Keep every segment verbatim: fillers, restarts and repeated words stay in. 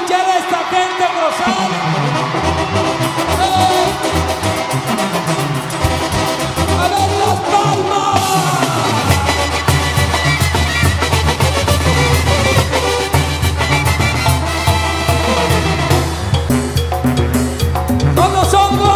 quiere esta gente gozar. ¡Eh! ¡A ver las palmas! ¡Con nosotros!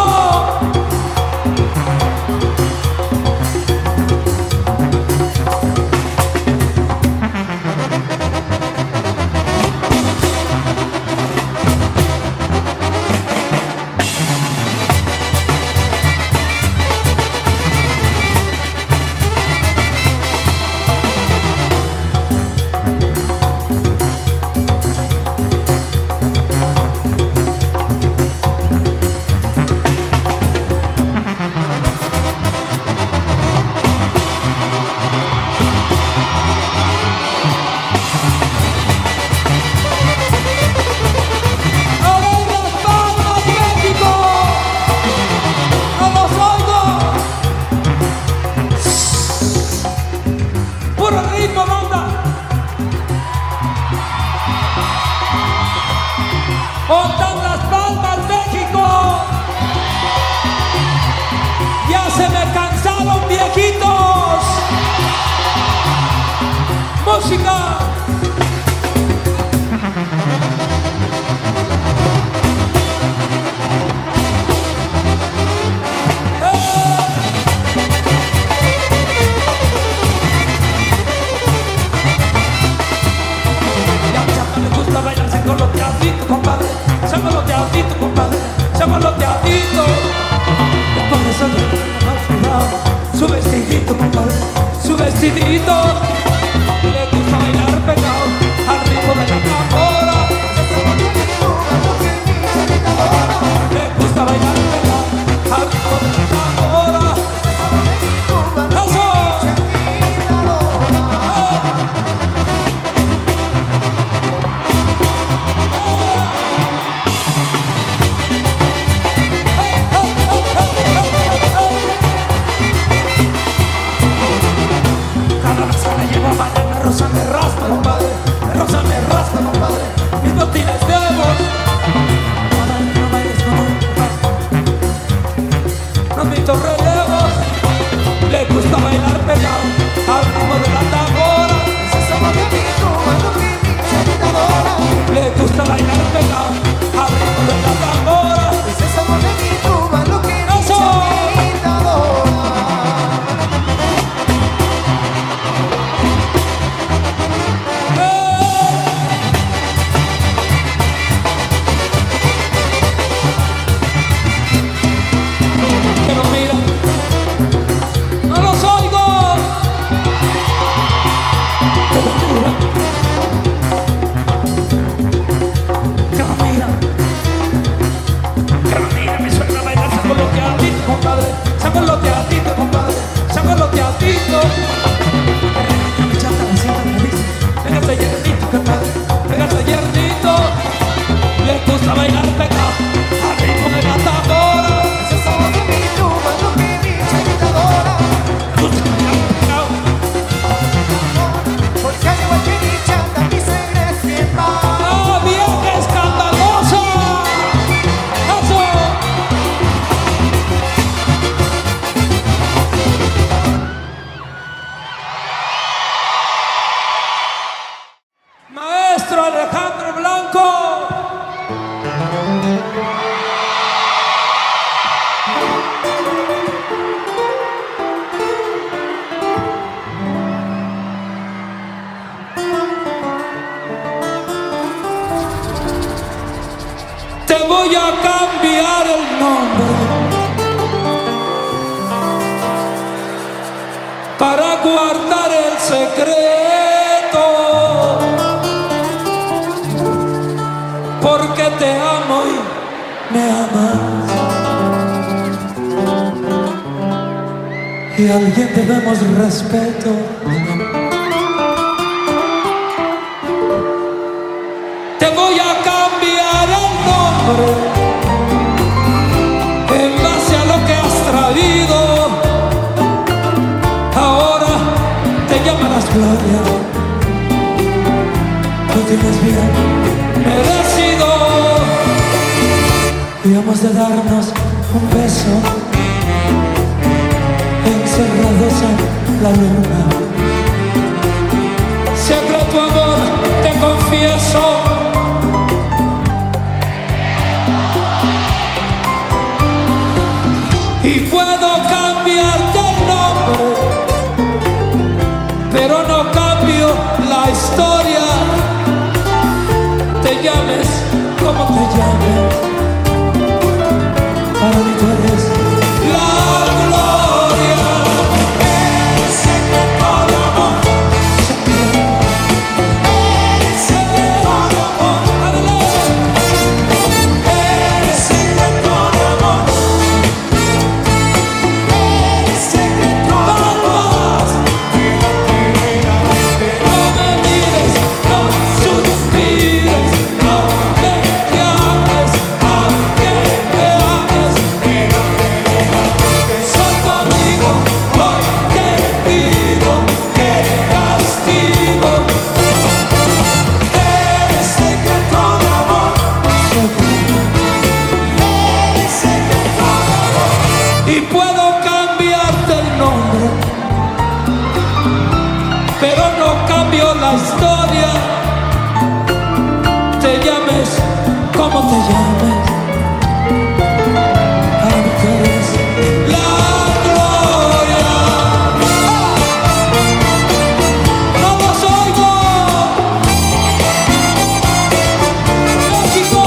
¡Pontan las palmas, México! ¡Ya se me cansaron, viejitos! ¡Música! Sangoloteadito, compadre, sangoloteadito, compadre, sangoloteadito. Por eso no me ha olvidado su vestidito, compadre, su vestidito. Le gusta bailar pegado al ritmo de la tambora. Le gusta bailar pegado al ritmo de la tambora. ¡Eso! Me raspa, compadre, me rosa, me raspa, compadre, mis botines de voz. No bailes como no invito relevos. Le gusta bailar pegado al ritmo de la tambora. Le gusta bailar pegado al ritmo de la tambora. ¡Eso! Sangoloteadito, compadre, sangoloteadito. Me chata la cinta, me dice, véngase yernito, compadre, véngase yernito. Le gusta bailar pegado al ritmo de la tambora. Ese sabor de mi tuba es lo que mi agitadora. Le gusta bailar pegado porque hay guachericha, mi sangre es bien va. ¡Ah, bien escandalosa! ¡Eso! Maestro Alejandro Blanco. Te voy a cambiar el nombre para guardar el secreto, porque te amo y me amas, y a alguien debemos respeto. Te voy a cambiar el nombre en base a lo que has traído. Ahora te llamarás Gloria. Tú tienes bien merecido. y hemos de darnos un beso encerrados en la luna. Secreto amor, te confieso, y puedo cambiarte el nombre, pero no cambio la historia. Te llames como te llames, para mí tú eres la gloria. Eres secreto de amor, eres secreto de amor, eres secreto de amor, eres secreto de amor. No me mires, no suspires, no me llames, aunque me ames. Soy tu amigo, hoy te pido que castigo. Eres secreto de amor, eres secreto de amor. Y puedo cambiarte el nombre, pero no cambio la historia. Te llames como te llames, para mí tú eres la gloria. ¡No los oigo! ¡México!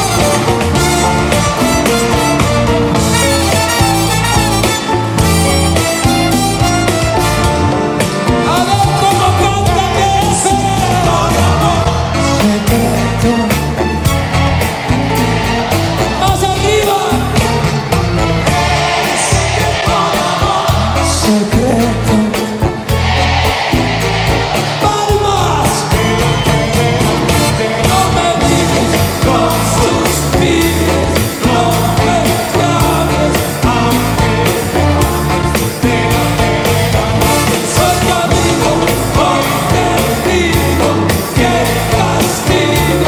A ver cómo canta ese secreto de amor. Secreto. Más arriba. Eres secreto de amor. Secreto. Palmas. No me digas, no suspires, no me llames, aunque soy tu amigo, hoy te pido que castigo.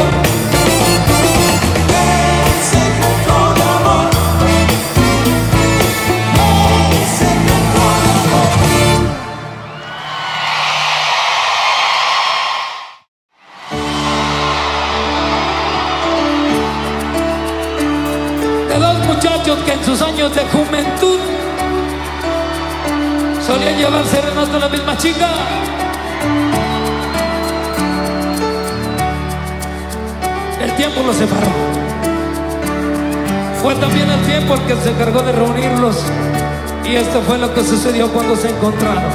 Eres secreto de amor, eres secreto de amor. De dos muchachos que en sus años de juventud solían llevar serenata a la misma chica. El tiempo los separó. Fue también el tiempo el que se encargó de reunirlos. Y esto fue lo que sucedió cuando se encontraron.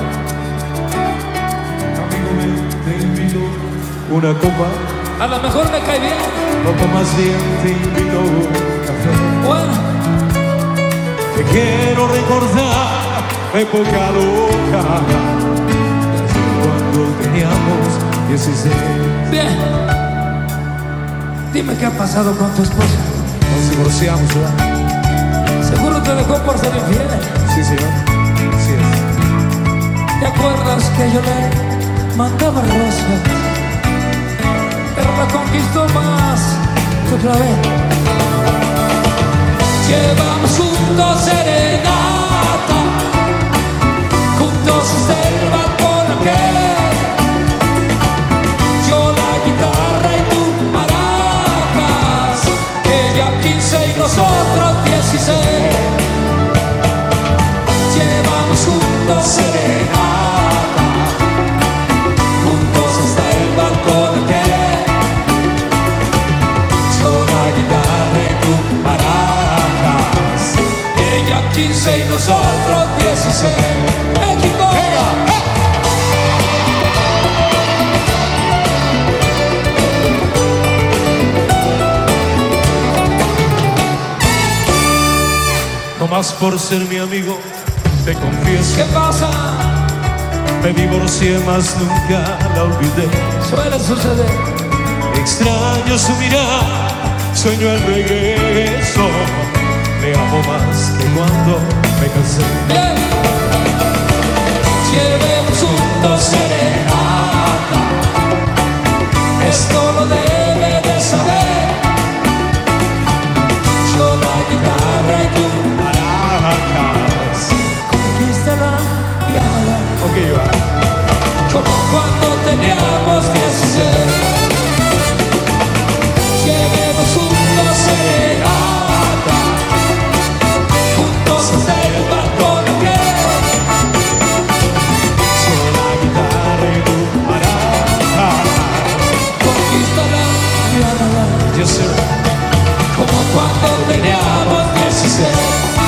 Amigo mío, te invito una copa, A lo mejor me cae bien. copa más bien te invito un café. Bueno, Te quiero recordar época loca, desde cuando teníamos dieciséis. bien. Dime qué ha pasado con tu esposa. Nos divorciamos, ¿verdad? Seguro te dejó por ser infiel. Sí, señor. Así es. ¿Te acuerdas que yo le mandaba rosas? Pero la conquistó más tu clave. Llevamos juntos serenata, juntos hasta el balcón aquel. Yo la guitarra y tú maracas, ella quince y nosotros dieciséis. Llevamos juntos serenata, juntos hasta el balcón aquel. Yo la guitarra y tú maracas, ella quince y nosotros dieciséis. ¡México! No más por ser mi amigo, te confieso, ¿Qué pasa? me divorcié, más nunca la olvidé. Suele suceder. Extraño su mirada, sueño el regreso. Me amo más que cuando me casé. Bien. Llevemos juntos serenata, esto lo debe de saber. Yo la teníamos dieciséis. Lleguemos juntos serenata, juntos hasta el balcón que Solo la guitarra y tu maracas conquistará mi alma. Yes, sir. Como cuando teníamos dieciséis.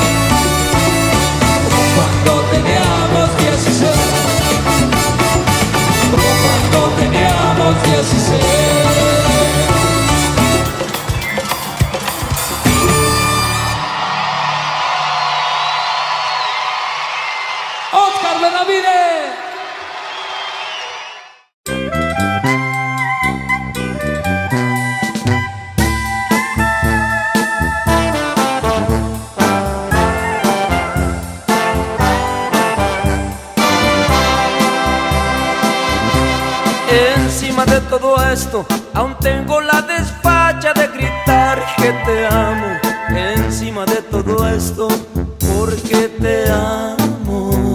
Como cuando teníamos dieciséis. Como cuando teníamos dieciséis. Oscar Benavides. Encima de todo esto, aún tengo la desfacha de gritar que te amo. Encima de todo esto, porque te amo.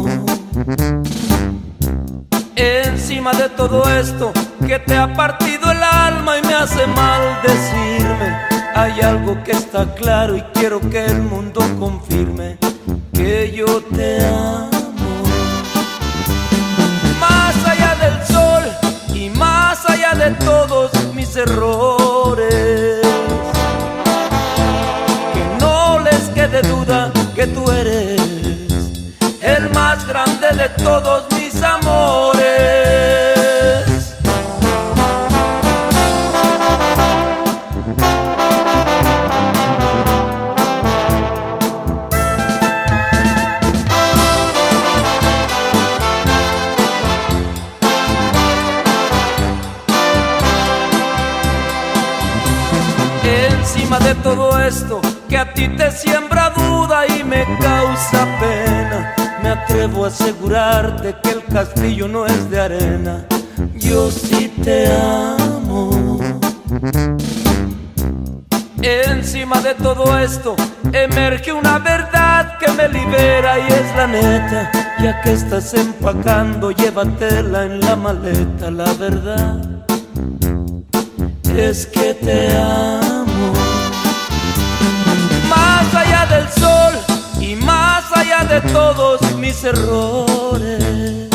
Encima de todo esto, que te ha partido el alma y me hace mal decirme. Hay algo que está claro y quiero que el mundo confirme, que yo te amo. Más allá del sol y más allá de todos mis errores, que no les quede duda que tú eres el más grande de todos mis amores. Encima de todo esto, que a ti te siembra duda y me causa pena, me atrevo a asegurarte que el castillo no es de arena. Yo sí te amo. Encima de todo esto, emerge una verdad que me libera y es la neta. Ya que estás empacando, llévatela en la maleta. La verdad es que te amo. Más allá del sol y más allá de todos mis errores,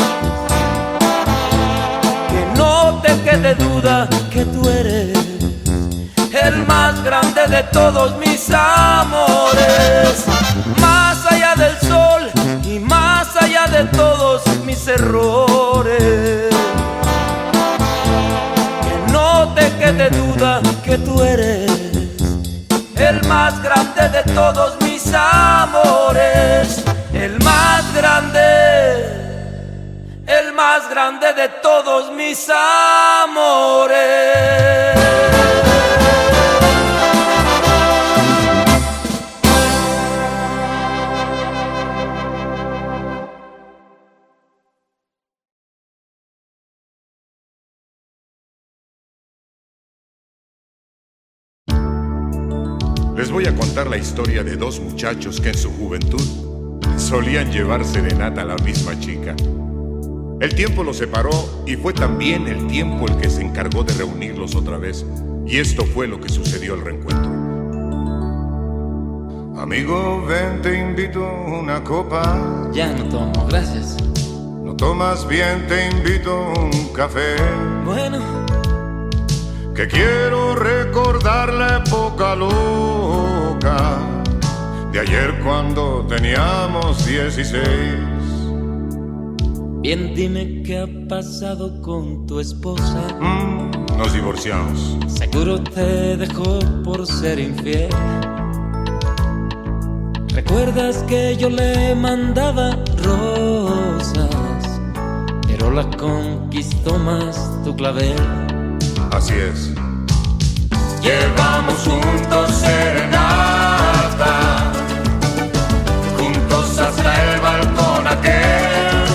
que no te quede duda que tú eres el más grande de todos mis amores. Más allá del sol y más allá de todos mis errores, te quede duda que tú eres el más grande de todos mis amores. El más grande, el más grande de todos mis amores. Les voy a contar la historia de dos muchachos que en su juventud solían llevar serenata a la misma chica. El tiempo los separó y fue también el tiempo el que se encargó de reunirlos otra vez. Y esto fue lo que sucedió al reencuentro. Amigo, ven, te invito a una copa. Ya no tomo, gracias. ¿No tomas bien? Te invito a un café. Bueno, que quiero recordar la época loca de ayer cuando teníamos dieciséis. bien, dime qué ha pasado con tu esposa. Mm, nos divorciamos. Seguro te dejó por ser infiel. ¿Recuerdas que yo le mandaba rosas, pero la conquistó más tu clavel? Así es. Llevamos juntos serenata, juntos hasta el balcón aquel.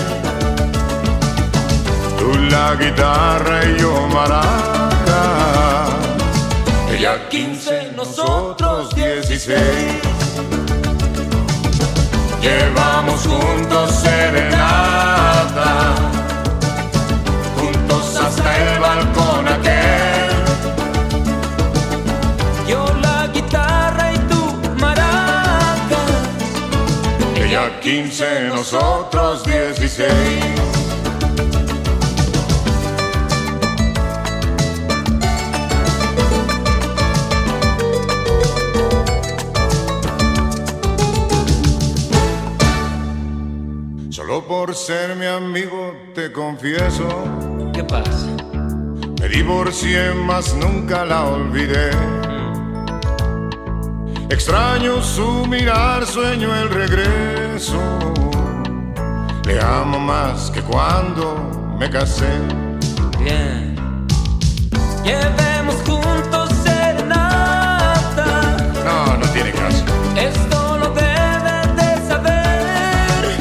Tú la guitarra y yo maraca. Ella quince, nosotros dieciséis. Llevamos juntos serenata, juntos hasta nosotros dieciséis. Solo por ser mi amigo te confieso, ¿Qué pasa? me divorcié, mas nunca la olvidé. Extraño su mirar, sueño el regreso. Le amo más que cuando me casé. Bien. Llevemos juntos serenata. No, no tiene caso. Esto lo debes de saber.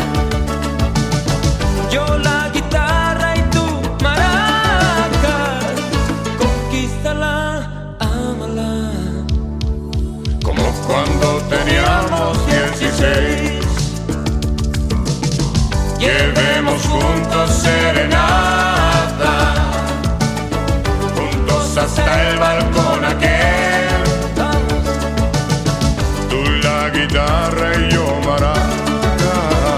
Yo la guitarra y tú maracas. Conquístala, ámala. Como cuando teníamos dieciséis. Llevemos juntos serenata, juntos hasta el balcón aquel. Tú la guitarra y yo maraca.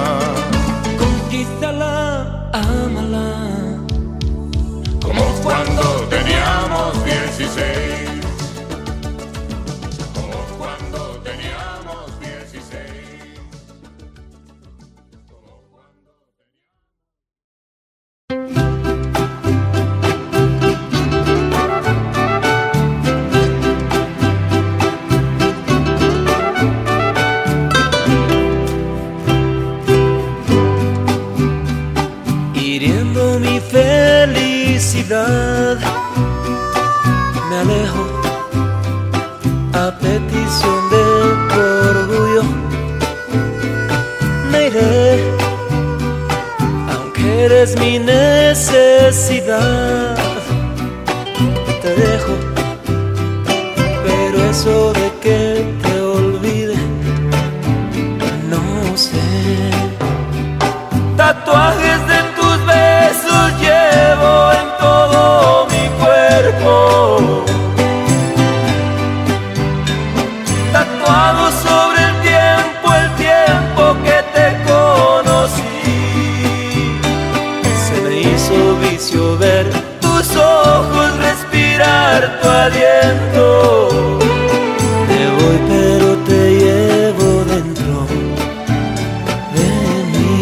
Conquístala, ámala. Como cuando teníamos dieciséis. Me alejo a petición de tu orgullo. Me iré, aunque eres mi necesidad. Te dejo, pero eso de que te olvide, no sé. Tatuajes de tus besos llevo en todo mi cuerpo, tatuado sobre el tiempo, el tiempo que te conocí. Se me hizo vicio ver tus ojos, respirar tu aliento. Me voy pero te llevo dentro de mí.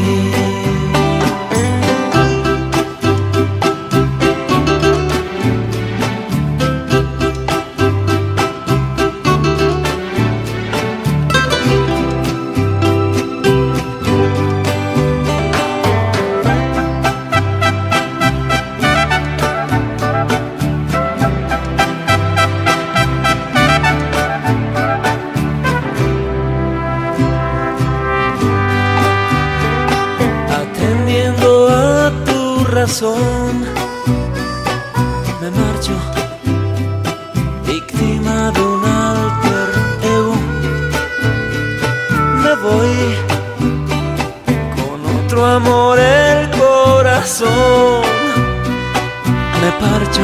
Me marcho, víctima de un alter ego. Me voy con otro amor el corazón. Me parcho,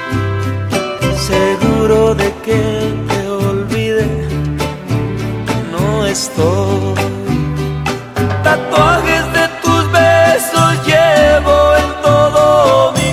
seguro de que te olvide. No estoy. Tatuajes de tus besos llevo en todo mi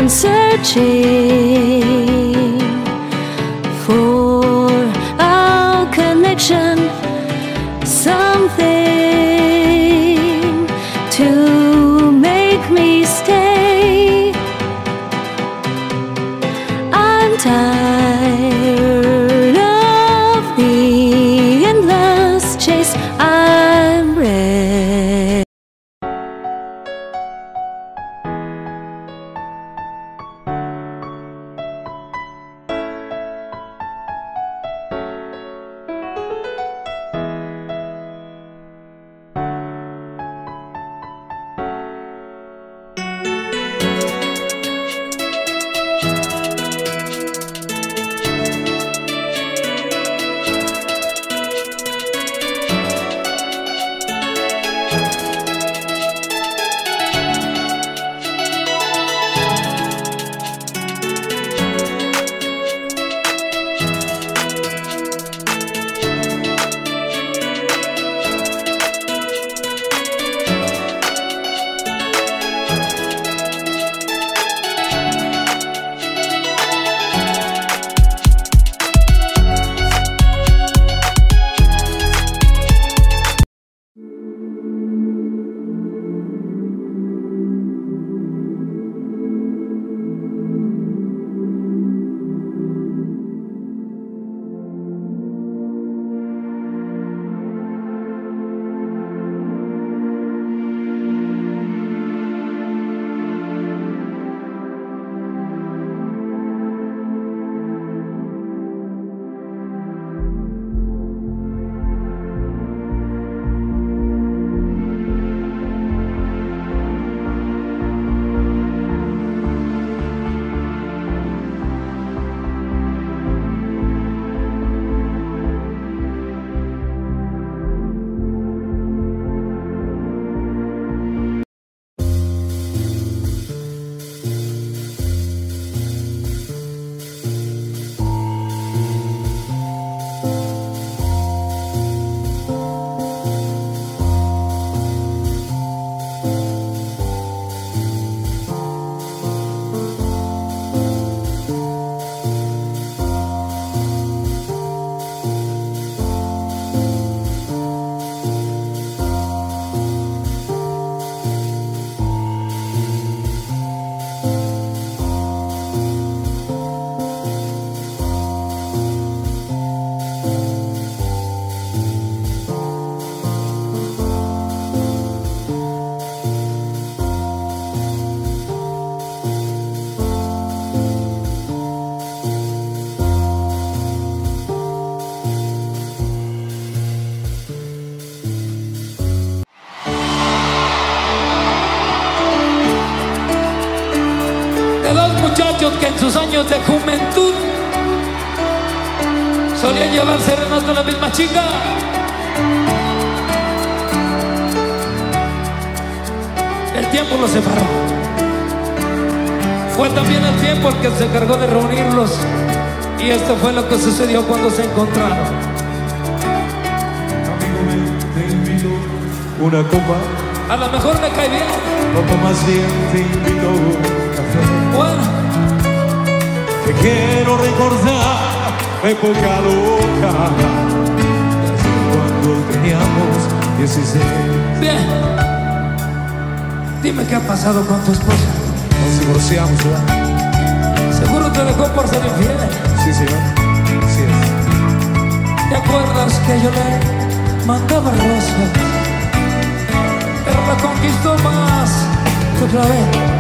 been searching for our connection, something to make me stay. I'm tired of the endless chase. I'm ready. Muchachos que en sus años de juventud solían llevar serenatas a la misma chica. El tiempo los separó. Fue también el tiempo el que se encargó de reunirlos. Y esto fue lo que sucedió cuando se encontraron. Amigo mío, te invito una copa. A lo mejor me cae bien. O más bien te invito un café. Bueno, que quiero recordar época loca, cuando teníamos dieciséis. bien. Dime qué ha pasado con tu esposa. Nos divorciamos, ¿verdad? Seguro te dejó por ser infiel. Sí, señor. Sí es. ¿Te acuerdas que yo le mandaba rosas? Pero la conquistó más que otra vez.